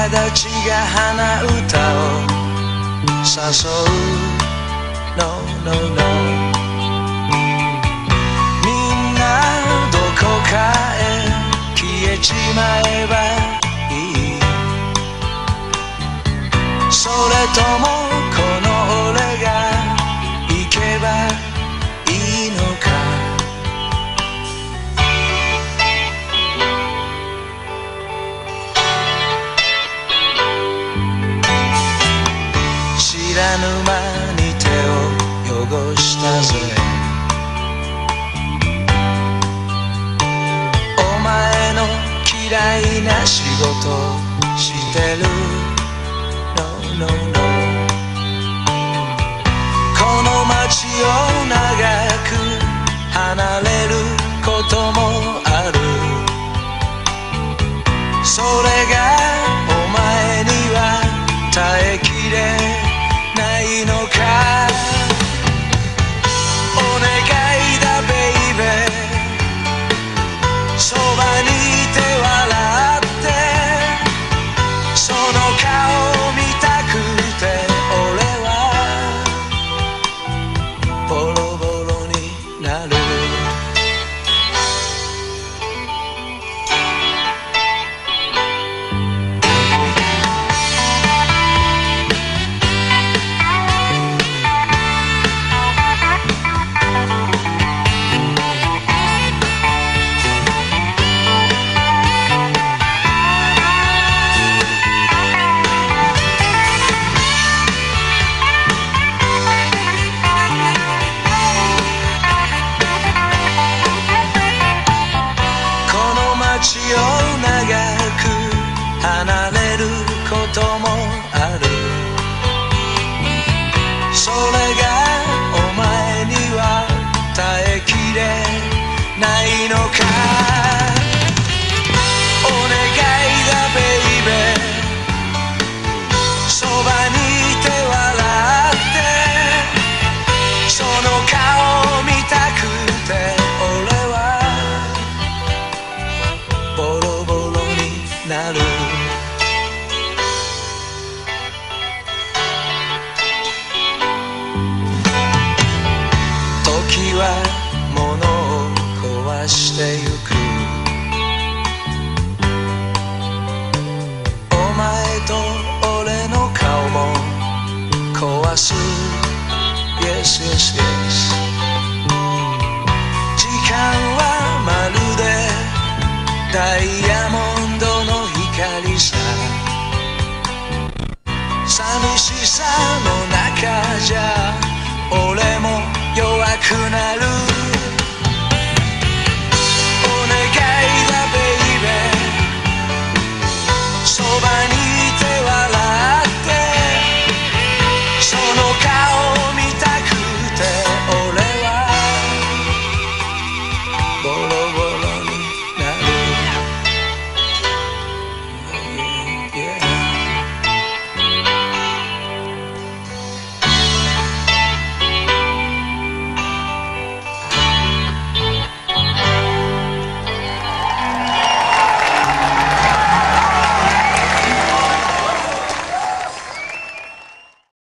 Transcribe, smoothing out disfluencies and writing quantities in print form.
立ちが花歌を誘う No, no, no みんなどこかへ消えちまえばいいそれともこの俺が行けばいいのか知らぬ間に手を汚したぜお前の嫌いな仕事してる No, no, no この街を長く離れることもあるそれがお前には耐えきれないのかお願いだベイベーそばにいて笑ってその顔見たくて俺はボロボロになる街を長く離れることもあるそれがお前には耐えきれないのかお願いだベイベーそばにいて笑ってその顔見たくて俺はボロボロになる時は物を壊してゆく